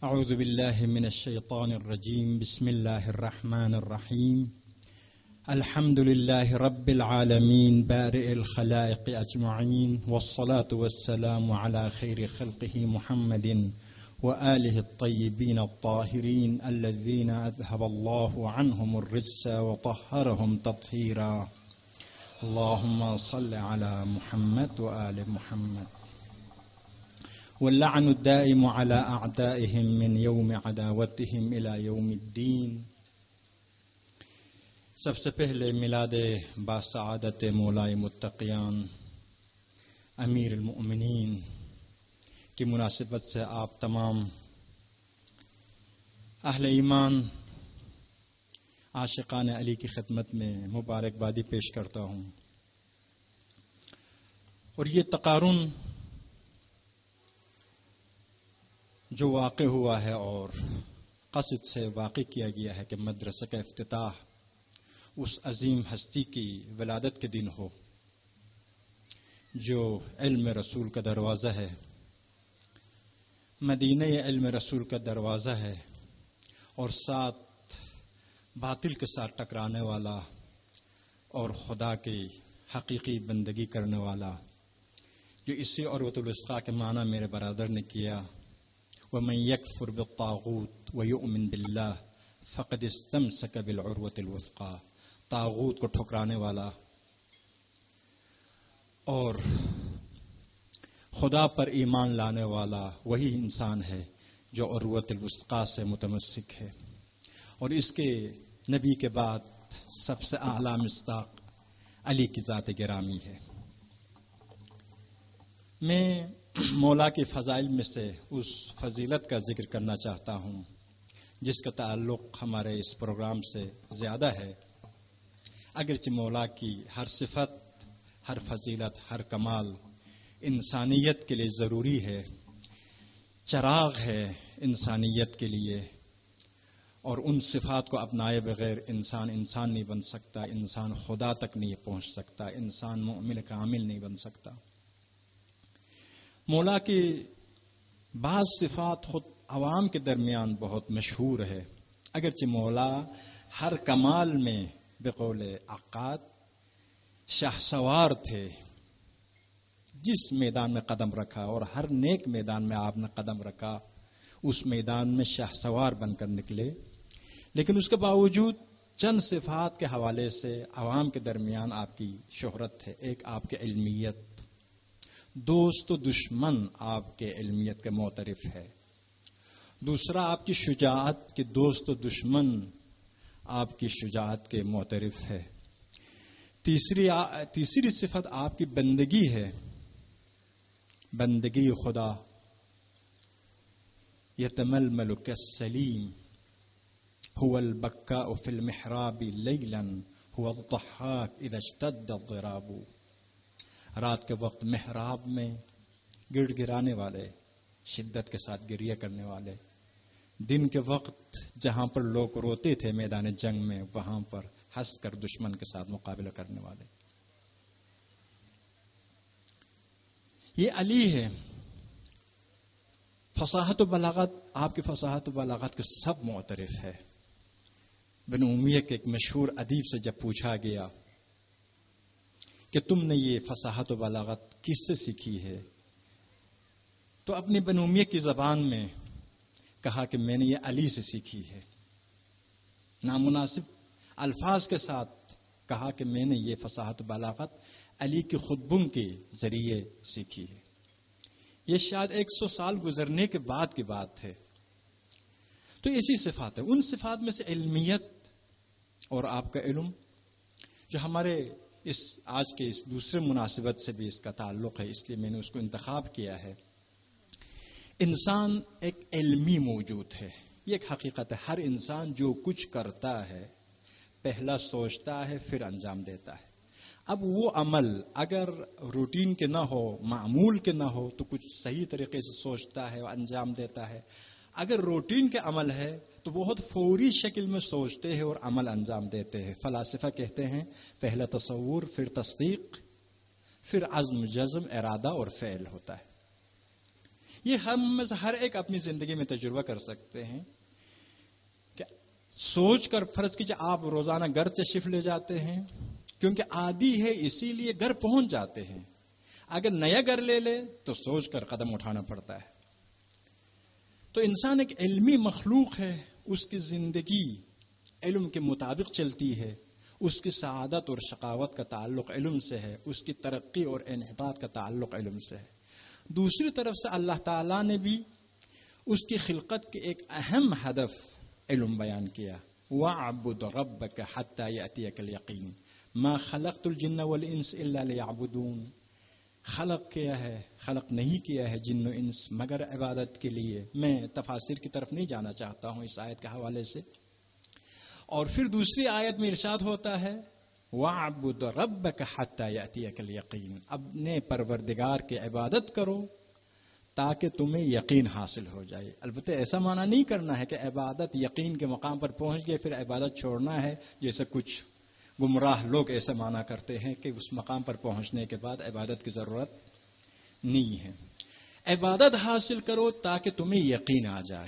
اعوذ باللہ من الشیطان الرجیم بسم اللہ الرحمن الرحیم الحمد للہ رب العالمین بارئ الخلائق اجمعین والصلاة والسلام على خیر خلقہ محمد وآلہ الطیبین الطاہرین الذین اذهب اللہ عنہم الرجس وطہرہم تطہیرا اللہم صل علی محمد وآل محمد واللعن الدائم على أعدائهم من يوم عداوتهم إلى يوم الدين. سب سے پہلے میلاد باسعادت مولائے متقیان امیر المؤمنین کی مناسبت سے آپ تمام اہل ایمان عاشقان علی کی خدمت میں مبارکبادی پیش کرتا ہوں. اور یہ تقارن جو واقع ہوا ہے اور قصد سے واقع کیا گیا ہے کہ مدرسہ کا افتتاح اس عظیم ہستی کی ولادت کے دن ہو جو علم رسول کا دروازہ ہے، مدینہ علم رسول کا دروازہ ہے، اور ساتھ باطل کے ساتھ ٹکرانے والا اور خدا کی حقیقی بندگی کرنے والا، جو اسی عروۃ الوثقیٰ کے معنی میرے برادر نے کیا، وَمَن يَكْفُرْ بِالطَّاغُوتِ وَيُؤْمِن بِاللَّهِ فَقَدِ اسْتَمْسَكَ بِالْعُرْوَةِ الْوُثْقَىٰ. طاغوت کو ٹھکرانے والا اور خدا پر ایمان لانے والا وہی انسان ہے جو عروۃ الوثقیٰ سے متمسک ہے. اور اس کے نبی کے بعد سب سے اعلیٰ مصداق علی کی ذات گرامی ہے. میں مولا کے فضائل میں سے اس فضیلت کا ذکر کرنا چاہتا ہوں جس کا تعلق ہمارے اس پروگرام سے زیادہ ہے. اگرچہ مولا کی ہر صفت، ہر فضیلت، ہر کمال انسانیت کے لیے ضروری ہے، چراغ ہے انسانیت کے لیے، اور ان صفات کو اپنائے بغیر انسان نہیں بن سکتا، انسان خدا تک نہیں پہنچ سکتا، انسان مؤمن کامل نہیں بن سکتا. مولا کی بعض صفات خود عوام کے درمیان بہت مشہور ہے، اگرچہ مولا ہر کمال میں بقول عقاد شاہسوار تھے. جس میدان میں قدم رکھا اور ہر نیک میدان میں آپ نے قدم رکھا اس میدان میں شاہسوار بن کر نکلے، لیکن اس کے باوجود چند صفات کے حوالے سے عوام کے درمیان آپ کی شہرت ہے. ایک آپ کی علمیت، دوست و دشمن آپ کے علمیت کے معترف ہے. دوسرا آپ کی شجاعت، کہ دوست و دشمن آپ کی شجاعت کے معترف ہے. تیسری صفت آپ کی بندگی ہے، بندگی خدا. یتململ کالسلیم هو البکاء فی المحراب لیلا هو الضحاک اذا اشتد الضراب. رات کے وقت محراب میں گڑ گرانے والے، شدت کے ساتھ گریہ کرنے والے، دن کے وقت جہاں پر لوگ روتے تھے میدان جنگ میں وہاں پر ہنس کر دشمن کے ساتھ مقابلہ کرنے والے. یہ علی ہے. فصاحت و بلاغت، آپ کی فصاحت و بلاغت کے سب معترف ہے. بنو امیہ کے ایک مشہور ادیب سے جب پوچھا گیا کہ تم نے یہ فصاحت و بلاغت کس سے سیکھی ہے، تو اپنی بنو امیہ کی زبان میں کہا کہ میں نے یہ علی سے سیکھی ہے. نامناسب الفاظ کے ساتھ کہا کہ میں نے یہ فصاحت و بلاغت علی کی خطبوں کے ذریعے سیکھی ہے. یہ شاید 100 سال گزرنے کے بعد کی بات ہے. تو ایسی صفات ہے. ان صفات میں سے علمیت اور آپ کا علم جو ہمارے اس آج کے اس دوسرے مناسبت سے بھی اس کا تعلق ہے، اس لیے میں نے اس کو انتخاب کیا ہے. انسان ایک علمی موجود ہے، یہ ایک حقیقت ہے. ہر انسان جو کچھ کرتا ہے پہلا سوچتا ہے پھر انجام دیتا ہے. اب وہ عمل اگر روٹین کے نہ ہو، معمول کے نہ ہو، تو کچھ صحیح طریقے سے سوچتا ہے اور انجام دیتا ہے. اگر روٹین کے عمل ہے تو بہت فوری شکل میں سوچتے ہیں اور عمل انجام دیتے ہیں. فلاسفہ کہتے ہیں پہلا تصور، پھر تصدیق، پھر عزم، جزم، ارادہ اور فعل ہوتا ہے. یہ ہم میں سے ہر ایک اپنی زندگی میں تجربہ کر سکتے ہیں کہ سوچ کر فرض کیجیے آپ روزانہ گھر تشریف لے جاتے ہیں، کیونکہ عادی ہے اسی لیے گھر پہنچ جاتے ہیں. اگر نیا گھر لے لے تو سوچ کر قدم اٹھانا پڑتا ہے. تو انسان ایک علمی مخلوق ہے، اس کی زندگی علم کے مطابق چلتی ہے، اس کی سعادت اور شقاوت کا تعلق علم سے ہے، اس کی ترقی اور انحطاط کا تعلق علم سے ہے. دوسری طرف سے اللہ تعالیٰ نے بھی اس کی خلقت کے ایک اہم ہدف علم بیان کیا. وَاعْبُدْ رَبَّكَ حَتَّى يَأْتِيَكَ الْيَقِينُ مَا خَلَقْتُ الْجِنَّ وَالْإِنسَ إِلَّا لِيَعْبُدُونَ. خلق کیا ہے، خلق نہیں کیا ہے جن و انس مگر عبادت کے لیے. میں تفاسیر کی طرف نہیں جانا چاہتا ہوں اس آیت کے حوالے سے. اور پھر دوسری آیت میں ارشاد ہوتا ہے وَاعْبُدْ رَبَّكَ حَتَّى يَأْتِيَكَ الْيَقِينُ. اپنے پروردگار کی عبادت کرو تاکہ تمہیں یقین حاصل ہو جائے. البتہ ایسا معنی نہیں کرنا ہے کہ عبادت یقین کے مقام پر پہنچ گئے پھر عبادت چھوڑنا ہے، جیسے کچھ گمراہ لوگ ایسا معنی کرتے ہیں کہ اس مقام پر پہنچنے کے بعد عبادت کی ضرورت نہیں ہے. عبادت حاصل کرو تاکہ تمہیں یقین آ جائے.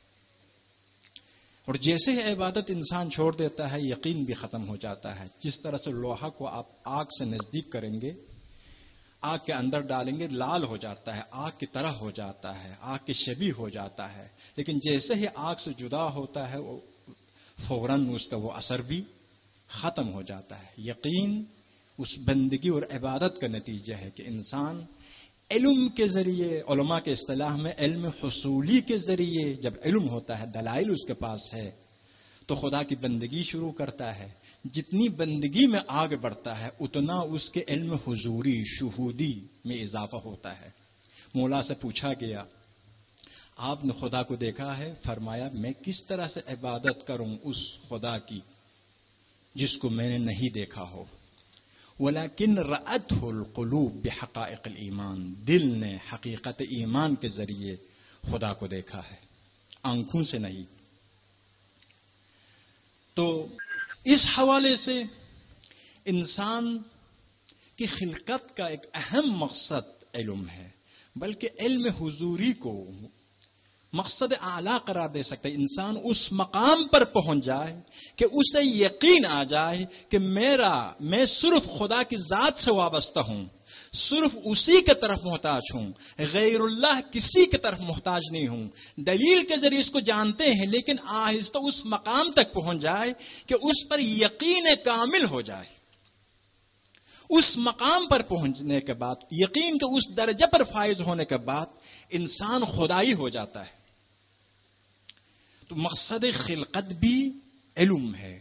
اور جیسے ہی عبادت انسان چھوڑ دیتا ہے یقین بھی ختم ہو جاتا ہے. جس طرح سے لوہا کو آپ آگ سے نزدیک کریں گے، آگ کے اندر ڈالیں گے، لال ہو جاتا ہے، آگ کی طرح ہو جاتا ہے، آگ کے شبیہ ہو جاتا ہے. لیکن جیسے ہی آگ سے جدا ہوتا ہے فوراً اس کا وہ اثر بھی ختم ہو جاتا ہے. یقین اس بندگی اور عبادت کا نتیجہ ہے کہ انسان علم کے ذریعے، علماء کے اصطلاح میں علم حصولی کے ذریعے جب علم ہوتا ہے، دلائل اس کے پاس ہے، تو خدا کی بندگی شروع کرتا ہے. جتنی بندگی میں آگے بڑھتا ہے اتنا اس کے علم حضوری شہودی میں اضافہ ہوتا ہے. مولا سے پوچھا گیا آپ نے خدا کو دیکھا ہے؟ فرمایا میں کس طرح سے عبادت کروں اس خدا کی جس کو میں نے نہیں دیکھا ہو. وَلَكِنْ رَأَتْهُ الْقُلُوبُ بِحَقَائِقِ الْإِيمَانِ. دل نے حقیقت ایمان کے ذریعے خدا کو دیکھا ہے، آنکھوں سے نہیں. تو اس حوالے سے انسان کی خلقت کا ایک اہم مقصد علم ہے، بلکہ علم حضوری کو مقصد اعلیٰ قرار دے سکتے. انسان اس مقام پر پہنچ جائے کہ اسے یقین آ جائے کہ میں صرف خدا کی ذات سے وابستہ ہوں، صرف اسی کے طرف محتاج ہوں، غیر اللہ کسی کی طرف محتاج نہیں ہوں. دلیل کے ذریعے اس کو جانتے ہیں لیکن آہستہ اس مقام تک پہنچ جائے کہ اس پر یقین کامل ہو جائے. اس مقام پر پہنچنے کے بعد، یقین کے اس درجے پر فائز ہونے کے بعد انسان خدائی ہو جاتا ہے. تو مقصد خلقت بھی علم ہے.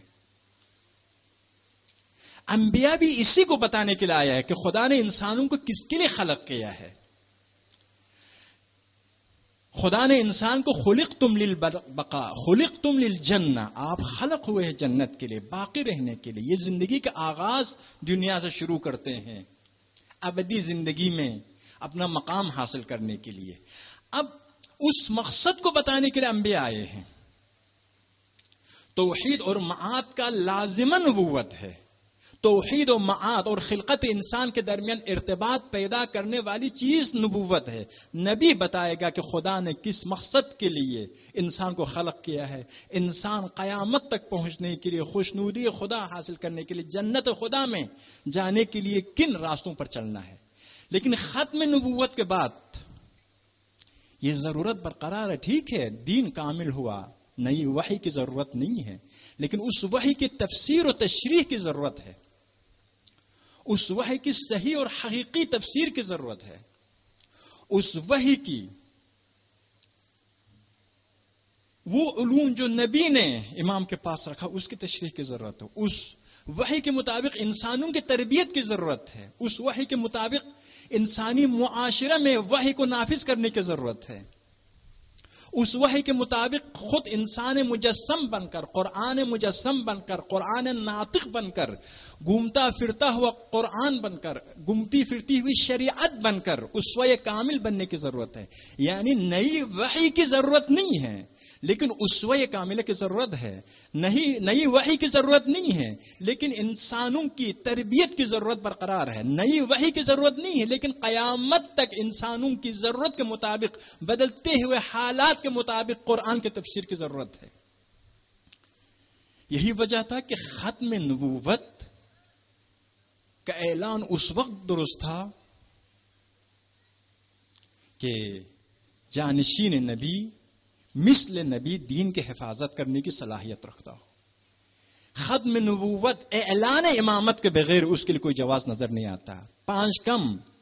انبیاء بھی اسی کو بتانے کے لیے آیا ہے کہ خدا نے انسانوں کو کس کے لیے خلق کیا ہے. خدا نے انسان کو خلقتم للبقاء خلقتم للجنہ، آپ خلق ہوئے ہیں جنت کے لیے، باقی رہنے کے لیے. یہ زندگی کا آغاز دنیا سے شروع کرتے ہیں، ابدی زندگی میں اپنا مقام حاصل کرنے کے لیے. اب اس مقصد کو بتانے کے لیے انبیاء آئے ہیں. توحید اور معاد کا لازماً نبوت ہے. توحید و معاد اور خلقت انسان کے درمیان ارتباط پیدا کرنے والی چیز نبوت ہے. نبی بتائے گا کہ خدا نے کس مقصد کے لیے انسان کو خلق کیا ہے. انسان قیامت تک پہنچنے کے لیے، خوشنودی خدا حاصل کرنے کے لیے، جنت خدا میں جانے کے لیے کن راستوں پر چلنا ہے. لیکن ختم نبوت کے بعد یہ ضرورت برقرار ہے. ٹھیک ہے، دین کامل ہوا، نئی وحی کی ضرورت نہیں ہے، لیکن اس وحی کی تفسیر و تشریح کی ضرورت ہے. اس وحی کی صحیح اور حقیقی تفسیر کی ضرورت ہے. اس وحی کی وہ علوم جو نبی نے امام کے پاس رکھا اس کی تشریح کی ضرورت ہے. اس وحی کے مطابق انسانوں کی تربیت کی ضرورت ہے. اس وحی کے مطابق انسانی معاشرہ میں وحی کو نافذ کرنے کی ضرورت ہے. اس وحی کے مطابق خود انسان مجسم بن کر، قرآن مجسم بن کر، قرآن ناطق بن کر، گھومتا پھرتا ہوا قرآن بن کر، گھومتی پھرتی ہوئی شریعت بن کر اسوہ کامل بننے کی ضرورت ہے. یعنی نئی وحی کی ضرورت نہیں ہے، لیکن اسوہ کاملہ کی ضرورت ہے، نئی وحی کی ضرورت نہیں ہے، لیکن انسانوں کی تربیت کی ضرورت برقرار ہے. نئی وحی کی ضرورت نہیں ہے، لیکن قیامت تک انسانوں کی ضرورت کے مطابق، بدلتے ہوئے حالات کے مطابق قرآن کی تفسیر کی ضرورت ہے. یہی وجہ تھا کہ ختم نبوت کا اعلان اس وقت درست تھا کہ جانشین نبی مثل نبی دین کی حفاظت کرنے کی صلاحیت رکھتا ہو. ختم نبوت اعلان امامت کے بغیر اس کے لیے کوئی جواز نظر نہیں آتا. 5 کم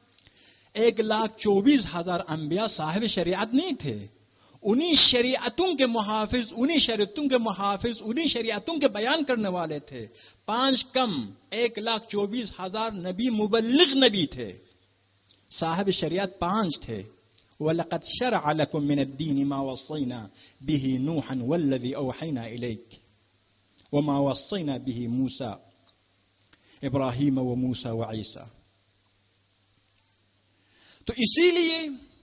1,24,000 انبیاء صاحب شریعت نہیں تھے. انہی شریعتوں کے محافظ، انہی شریعتوں کے بیان کرنے والے تھے. 5 کم 1,24,000 نبی مبلغ نبی تھے. صاحب شریعت 5 تھے. وَلَقَدْ شَرَعَ لَكُم مِّنَ الدِّينِ مَا وَصَّيْنَا بِهِ نُوحًا وَالَّذِي أَوْحَيْنَا إِلَيْكَ وَمَا وَصَّيْنَا بِهِ مُوسَى إِبْرَاهِيمَ وَمُوسَى وَعِيسَى. تو اسی لیے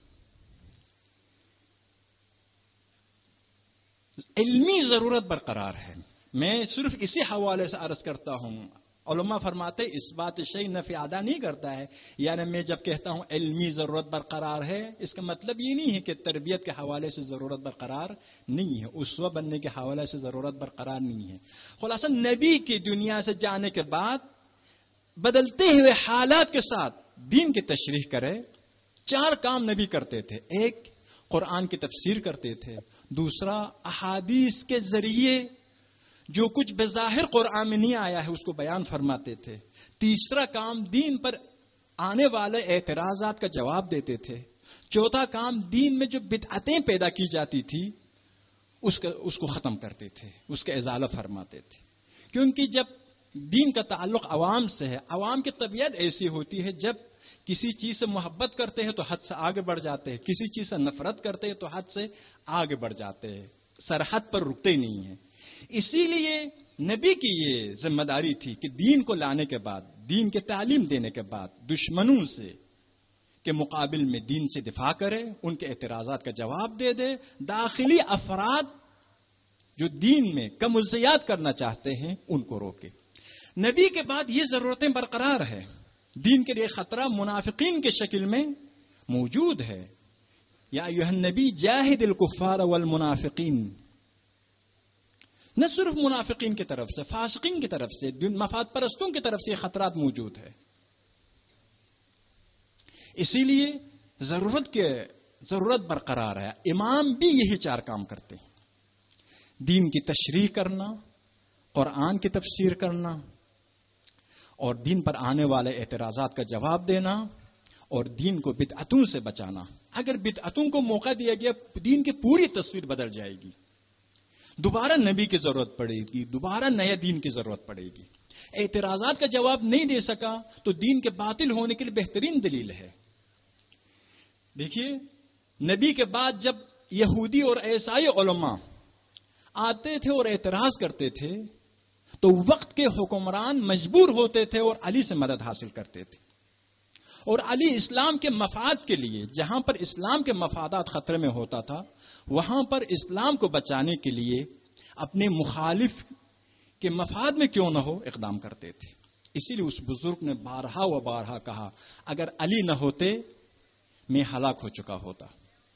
علمی ضرورت برقرار ہے. میں صرف اسی حوالے سے عرض کرتا ہوں. علماء فرماتے اس بات شیء نفی ادا نہیں کرتا ہے. یعنی میں جب کہتا ہوں علمی ضرورت برقرار ہے، اس کا مطلب یہ نہیں ہے کہ تربیت کے حوالے سے ضرورت برقرار نہیں ہے، اسوہ بننے کے حوالے سے ضرورت برقرار نہیں ہے. خلاصہ نبی کی دنیا سے جانے کے بعد بدلتے ہوئے حالات کے ساتھ دین کی تشریح کرے. 4 کام نبی کرتے تھے. 1 قرآن کی تفسیر کرتے تھے. 2 احادیث کے ذریعے جو کچھ بظاہر قرآن میں نہیں آیا ہے اس کو بیان فرماتے تھے. 3 کام دین پر آنے والے اعتراضات کا جواب دیتے تھے. 4 کام دین میں جو بدعتیں پیدا کی جاتی تھی اس کو ختم کرتے تھے، اس کا ازالہ فرماتے تھے. کیونکہ جب دین کا تعلق عوام سے ہے، عوام کی طبیعت ایسی ہوتی ہے، جب کسی چیز سے محبت کرتے ہیں تو حد سے آگے بڑھ جاتے ہیں، کسی چیز سے نفرت کرتے ہیں تو حد سے آگے بڑھ جاتے ہیں، سرحد پر رکتے ہی نہیں ہیں. اسی لیے نبی کی یہ ذمہ داری تھی کہ دین کو لانے کے بعد، دین کے تعلیم دینے کے بعد دشمنوں سے کے مقابل میں دین سے دفاع کرے، ان کے اعتراضات کا جواب دے. داخلی افراد جو دین میں کمزیات کرنا چاہتے ہیں ان کو روکے. نبی کے بعد یہ ضرورتیں برقرار ہے. دین کے لیے خطرہ منافقین کے شکل میں موجود ہے. یا ایھا النبی جاہد الکفار والمنافقین. نہ صرف منافقین کی طرف سے، فاسقین کی طرف سے، مفاد پرستوں کی طرف سے یہ خطرات موجود ہے. اسی لیے ضرورت برقرار ہے. امام بھی یہی 4 کام کرتے ہیں: دین کی تشریح کرنا، قرآن کی تفسیر کرنا، اور دین پر آنے والے اعتراضات کا جواب دینا، اور دین کو بدعتوں سے بچانا. اگر بدعتوں کو موقع دیا گیا دین کی پوری تصویر بدل جائے گی. دوبارہ نبی کی ضرورت پڑے گی، دوبارہ نیا دین کی ضرورت پڑے گی. اعتراضات کا جواب نہیں دے سکا تو دین کے باطل ہونے کے لیے بہترین دلیل ہے. دیکھیے، نبی کے بعد جب یہودی اور عیسائی علماء آتے تھے اور اعتراض کرتے تھے تو وقت کے حکمران مجبور ہوتے تھے اور علی سے مدد حاصل کرتے تھے. اور علی اسلام کے مفاد کے لیے، جہاں پر اسلام کے مفادات خطرے میں ہوتا تھا وہاں پر اسلام کو بچانے کے لیے اپنے مخالف کے مفاد میں کیوں نہ ہو اقدام کرتے تھے. اسی لیے اس بزرگ نے بارہا و بارہا کہا، اگر علی نہ ہوتے میں ہلاک ہو چکا ہوتا.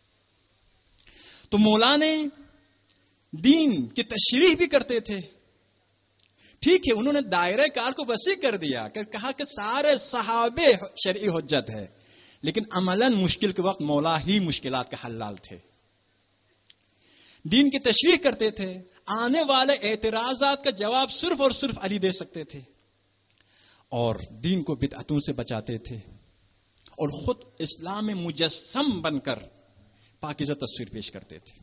تو مولانا دین کی تشریح بھی کرتے تھے. ٹھیک ہے، انہوں نے دائرہ کار کو وسیع کر دیا کہ کہا کہ سارے صحابے شرعی حجت ہے، لیکن عملاً مشکل کے وقت مولا ہی مشکلات کا حلال تھے. دین کی تشریح کرتے تھے، آنے والے اعتراضات کا جواب صرف اور صرف علی دے سکتے تھے، اور دین کو بدعتوں سے بچاتے تھے، اور خود اسلام میں مجسم بن کر پاکیزہ تصویر پیش کرتے تھے.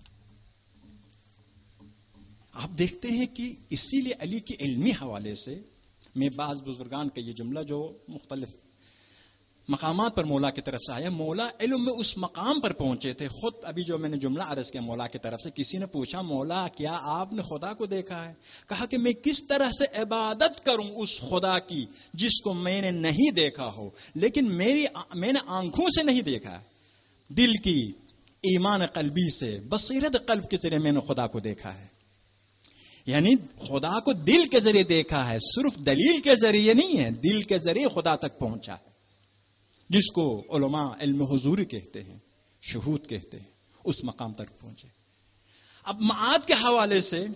آپ دیکھتے ہیں کہ اسی لیے علی کے علمی حوالے سے میں بعض بزرگان کا یہ جملہ جو مختلف مقامات پر مولا کی طرف سے آیا، مولا علم میں اس مقام پر پہنچے تھے. خود ابھی جو میں نے جملہ عرض کیا مولا کی طرف سے، کسی نے پوچھا مولا کیا آپ نے خدا کو دیکھا ہے؟ کہا کہ میں کس طرح سے عبادت کروں اس خدا کی جس کو میں نے نہیں دیکھا ہو، لیکن میں نے آنکھوں سے نہیں دیکھا، دل کی ایمان قلبی سے، بصیرت قلب کے ذریعے میں نے خدا کو دیکھا ہے. یعنی خدا کو دل کے ذریعے دیکھا ہے، صرف دلیل کے ذریعے نہیں ہے، دل کے ذریعے خدا تک پہنچا ہے، جس کو علماء علم حضوری کہتے ہیں، شہود کہتے ہیں، اس مقام تک پہنچے. اب معاد کے حوالے سے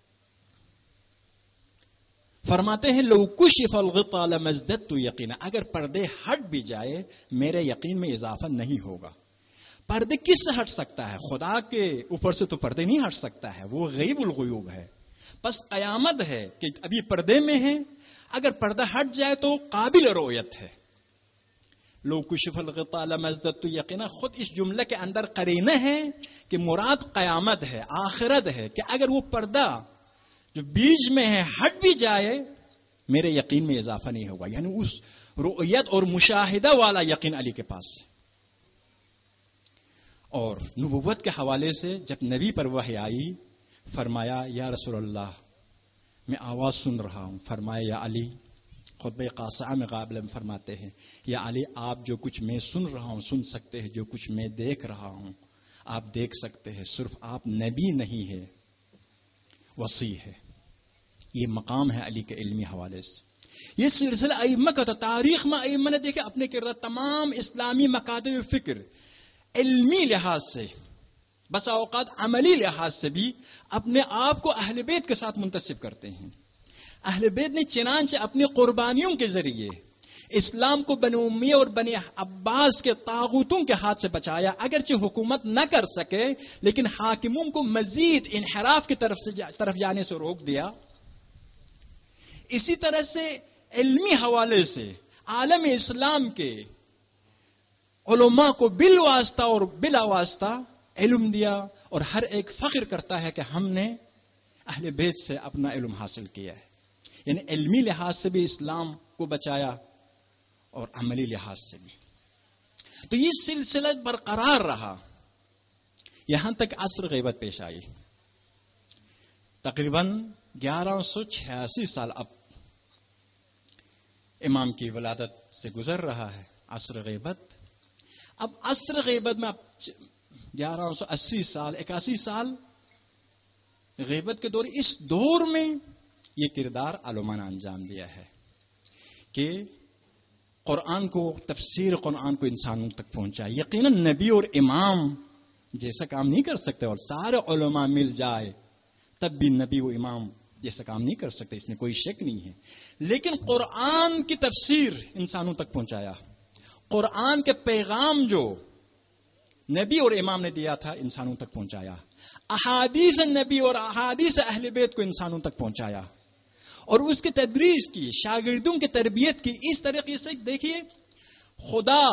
فرماتے ہیں لو کشف الغطاء لمزددت یقینا، اگر پردے ہٹ بھی جائے میرے یقین میں اضافہ نہیں ہوگا. پردے کس سے ہٹ سکتا ہے؟ خدا کے اوپر سے تو پردے نہیں ہٹ سکتا ہے، وہ غیب الغیوب ہے. بس قیامت ہے کہ ابھی پردے میں ہے، اگر پردہ ہٹ جائے تو قابل رؤیت ہے. لو کشف الغطاء لمزددت یقینا، خود اس جملے کے اندر قرینہ ہے کہ مراد قیامت ہے، آخرت ہے، کہ اگر وہ پردہ جو بیچ میں ہے ہٹ بھی جائے میرے یقین میں اضافہ نہیں ہوگا. یعنی اس رؤیت اور مشاہدہ والا یقین علی کے پاس. اور نبوت کے حوالے سے جب نبی پر وحی آئی، فرمایا یا رسول اللہ میں آواز سن رہا ہوں. فرمایا یا علی، خطبہ قاصعہ میں قابل فرماتے ہیں یا علی آپ جو کچھ میں سن رہا ہوں سن سکتے ہیں، جو کچھ میں دیکھ رہا ہوں آپ دیکھ سکتے ہیں. صرف آپ نبی نہیں ہے، وصی ہے. یہ مقام ہے علی کے علمی حوالے سے. یہ سلسلہ ائمہ کا تھا. تاریخ میں ائمہ نے دیکھے اپنے کردار تمام اسلامی مکاتب فکر علمی لحاظ سے، بسا اوقات عملی لحاظ سے بھی اپنے آپ کو اہل بیت کے ساتھ منتسب کرتے ہیں. اہل بیت نے چنانچہ اپنی قربانیوں کے ذریعے اسلام کو بنی امیہ اور بنی عباس کے طاغوتوں کے ہاتھ سے بچایا. اگرچہ حکومت نہ کر سکے لیکن حاکموں کو مزید انحراف کی طرف جانے سے روک دیا. اسی طرح سے علمی حوالے سے عالم اسلام کے علماء کو بالواسطہ اور بلا واسطہ علم دیا، اور ہر ایک فخر کرتا ہے کہ ہم نے اہل بیت سے اپنا علم حاصل کیا ہے. یعنی علمی لحاظ سے بھی اسلام کو بچایا اور عملی لحاظ سے بھی. تو یہ سلسلہ برقرار رہا یہاں تک عصر غیبت پیش آئی. تقریباً 1186 سال اب امام کی ولادت سے گزر رہا ہے عصر غیبت. اب عصر غیبت میں 1180 سال 81 سال غیبت کے دور، اس دور میں یہ کردار علماء نے انجام دیا ہے کہ قرآن کو، تفسیر قرآن کو انسانوں تک پہنچا. یقیناً نبی اور امام جیسا کام نہیں کر سکتے، اور سارے علماء مل جائے تب بھی نبی و امام جیسا کام نہیں کر سکتے، اس میں کوئی شک نہیں ہے. لیکن قرآن کی تفسیر انسانوں تک پہنچایا. قرآن کے پیغام جو نبی اور امام نے دیا تھا انسانوں تک پہنچایا. احادیث نبی اور احادیث اہل بیت کو انسانوں تک پہنچایا، اور اس کی تدریس کی، شاگردوں کی تربیت کی. اس طریقے سے دیکھیے خدا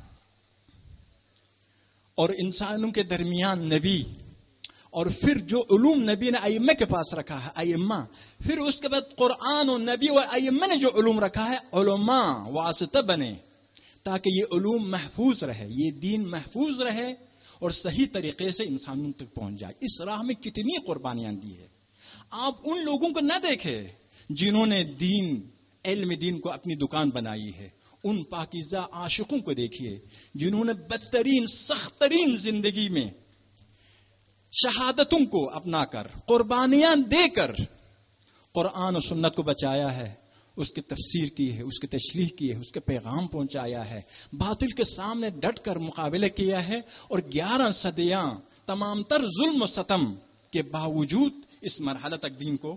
اور انسانوں کے درمیان نبی، اور پھر جو علوم نبی نے ائمہ کے پاس رکھا ہے ائمہ، پھر اس کے بعد قرآن و نبی و ائمہ نے جو علوم رکھا ہے علماء واسطہ بنے تاکہ یہ علوم محفوظ رہے، یہ دین محفوظ رہے اور صحیح طریقے سے انسانوں تک پہنچ جائے. اس راہ میں کتنی قربانیاں دی ہے. آپ ان لوگوں کو نہ دیکھیں جنہوں نے علم دین کو اپنی دکان بنائی ہے. ان پاکیزہ عاشقوں کو دیکھیے جنہوں نے بدترین سخت ترین زندگی میں شہادتوں کو اپنا کر، قربانیاں دے کر قرآن و سنت کو بچایا ہے، اس کی تفسیر کی ہے، اس کی تشریح کی ہے، اس کے پیغام پہنچایا ہے، باطل کے سامنے ڈٹ کر مقابلہ کیا ہے، اور 11 صدیاں تمام تر ظلم و ستم کے باوجود اس مرحلہ تک دین کو،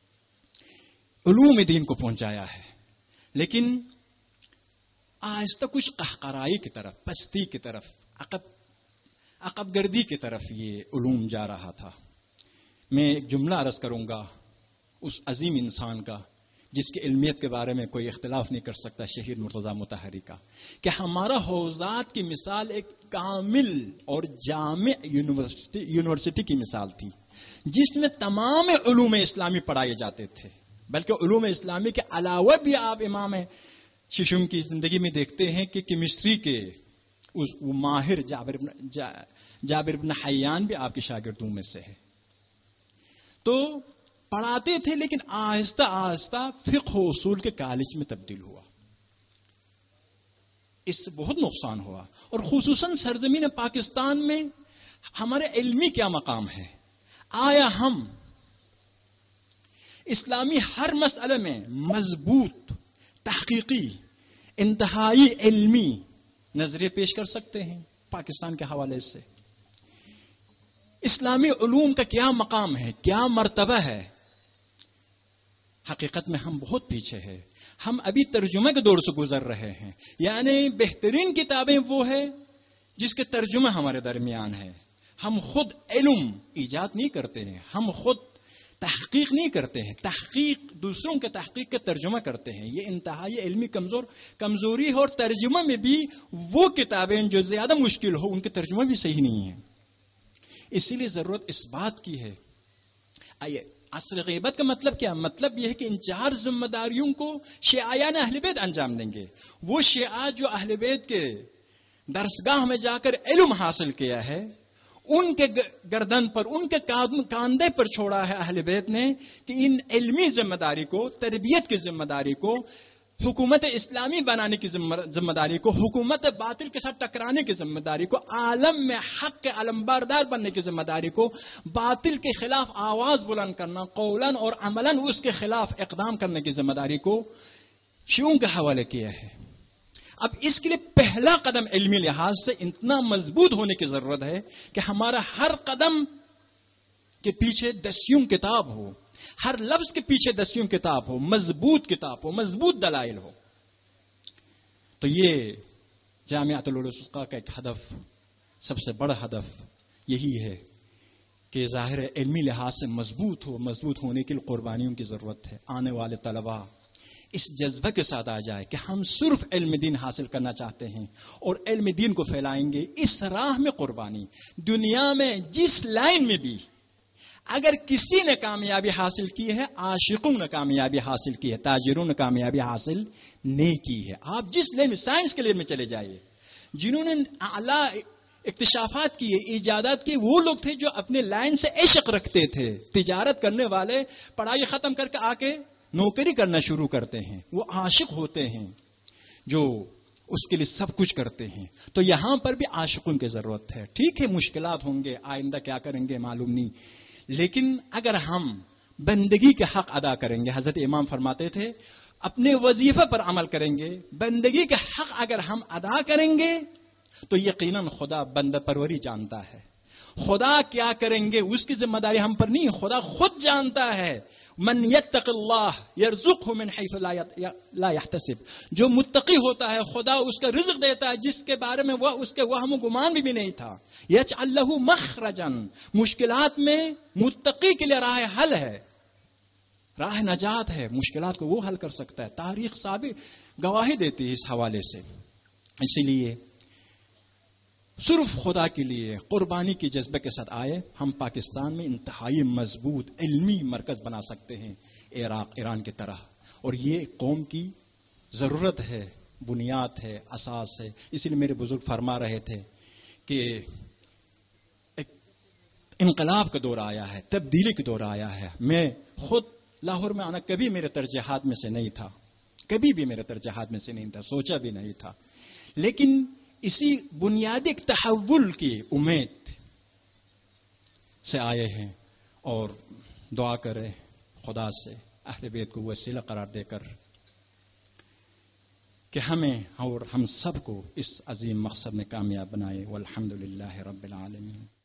علوم دین کو پہنچایا ہے. لیکن آہستہ کچھ قہقرائی کی طرف، پستی کی طرف، عقب گردی کی طرف یہ علوم جا رہا تھا. میں ایک جملہ عرض کروں گا اس عظیم انسان کا جس کی علمیت کے بارے میں کوئی اختلاف نہیں کر سکتا، شہید مرتضیٰ مطہری کا، کہ ہمارا حوزات کی مثال ایک کامل اور جامع یونیورسٹی کی مثال تھی جس میں تمام علوم اسلامی پڑھائے جاتے تھے. بلکہ علوم اسلامی کے علاوہ بھی آپ امام ششم کی زندگی میں دیکھتے ہیں کہ کیمسٹری کے وہ ماہر جابر بن حیان بھی آپ کے شاگردوں میں سے ہے. تو پڑھاتے تھے، لیکن آہستہ آہستہ فقہ و اصول کے کالج میں تبدیل ہوا. اس سے بہت نقصان ہوا، اور خصوصاً سرزمین پاکستان میں ہمارے علمی کیا مقام ہے؟ آیا ہم اسلامی ہر مسئلے میں مضبوط، تحقیقی، انتہائی علمی نظریے پیش کر سکتے ہیں؟ پاکستان کے حوالے سے اسلامی علوم کا کیا مقام ہے، کیا مرتبہ ہے؟ حقیقت میں ہم بہت پیچھے ہیں. ہم ابھی ترجمے کے دور سے گزر رہے ہیں. یعنی بہترین کتابیں وہ ہے جس کے ترجمہ ہمارے درمیان ہے. ہم خود علم ایجاد نہیں کرتے ہیں، ہم خود تحقیق نہیں کرتے ہیں، تحقیق دوسروں کے تحقیق کا ترجمہ کرتے ہیں. یہ انتہائی علمی کمزوری ہے. اور ترجمہ میں بھی وہ کتابیں جو زیادہ مشکل ہو ان کے ترجمہ بھی صحیح نہیں ہیں. اسی لیے ضرورت اس بات کی ہے. آئیے، عصر غیبت کا مطلب کیا؟ مطلب یہ ہے کہ ان 4 ذمہ داریوں کو شیعیان اہل بیت انجام دیں گے. وہ شیعہ جو اہل بیت کے درسگاہ میں جا کر علم حاصل کیا ہے، ان کے گردن پر، ان کے کاندھے پر چھوڑا ہے اہل بیت نے کہ ان علمی ذمہ داری کو، تربیت کی ذمہ داری کو، حکومت اسلامی بنانے کی ذمہ داری کو، حکومت باطل کے ساتھ ٹکرانے کی ذمہ داری کو، عالم میں حق کے علمبردار بننے کی ذمہ داری کو، باطل کے خلاف آواز بلند کرنا، قولاً اور عملاً اس کے خلاف اقدام کرنے کی ذمہ داری کو شیعوں کے حوالے کیا ہے. اب اس کے لیے پہلا قدم علمی لحاظ سے اتنا مضبوط ہونے کی ضرورت ہے کہ ہمارا ہر قدم کے پیچھے 10 کتاب ہو، ہر لفظ کے پیچھے 10 کتاب ہو، مضبوط کتاب ہو، مضبوط دلائل ہو. تو یہ جامعۃ العلوم کا ایک ہدف، سب سے بڑا ہدف یہی ہے کہ ظاہر علمی لحاظ سے مضبوط ہو. مضبوط ہونے کے لیے قربانیوں کی ضرورت ہے. آنے والے طلباء اس جذبہ کے ساتھ آ جائے کہ ہم صرف علم دین حاصل کرنا چاہتے ہیں اور علم دین کو پھیلائیں گے. اس راہ میں قربانی، دنیا میں جس لائن میں بھی اگر کسی نے کامیابی حاصل کی ہے، عاشقوں نے کامیابی حاصل کی ہے، تاجروں نے کامیابی حاصل نہیں کی ہے. آپ جس لائن میں، سائنس کے لائن میں چلے جائیے، جنہوں نے اعلیٰ اکتشافات کیے، ایجادات کیے، وہ لوگ تھے جو اپنے لائن سے عشق رکھتے تھے. تجارت کرنے والے پڑھائی ختم کر کے آ کے نوکری کرنا شروع کرتے ہیں، وہ عاشق ہوتے ہیں جو اس کے لیے سب کچھ کرتے ہیں. تو یہاں پر بھی عاشقوں کی ضرورت ہے. ٹھیک ہے، مشکلات ہوں گے، آئندہ کیا کریں گے معلوم نہیں، لیکن اگر ہم بندگی کے حق ادا کریں گے، حضرت امام فرماتے تھے اپنے وظیفے پر عمل کریں گے، بندگی کے حق اگر ہم ادا کریں گے تو یقیناً خدا بندہ پروری جانتا ہے. خدا کیا کریں گے اس کی ذمہ داری ہم پر نہیں، خدا خود جانتا ہے. من یتق اللہ یرزقہ من حیث لا یحتسب. جو متقی ہوتا ہے خدا اس کا رزق دیتا ہے جس کے بارے میں وہ اس کے وہم و گمان بھی نہیں تھا. یجعل لہ مخرجا. مشکلات میں متقی کے لیے راہ حل ہے، راہ نجات ہے. مشکلات کو وہ حل کر سکتا ہے. تاریخ ثابت گواہی دیتی ہے اس حوالے سے. اسی لیے صرف خدا کے لیے قربانی کی جذبے کے ساتھ آئے، ہم پاکستان میں انتہائی مضبوط علمی مرکز بنا سکتے ہیں، عراق، ایران کی طرح. اور یہ قوم کی ضرورت ہے، بنیاد ہے، اساس ہے. اسی لیے میرے بزرگ فرما رہے تھے کہ ایک انقلاب کا دور آیا ہے، تبدیلی کا دور آیا ہے. میں خود لاہور میں آنا کبھی میرے ترجیحات میں سے نہیں تھا، کبھی بھی میرے ترجیحات میں سے نہیں تھا، سوچا بھی نہیں تھا. لیکن اسی بنیادی تحول کی امید سے آئے ہیں اور دعا کرے خدا سے اہل بیت کو وسیلہ قرار دے کر کہ ہمیں اور ہم سب کو اس عظیم مقصد میں کامیاب بنائے. والحمدللہ رب العالمین.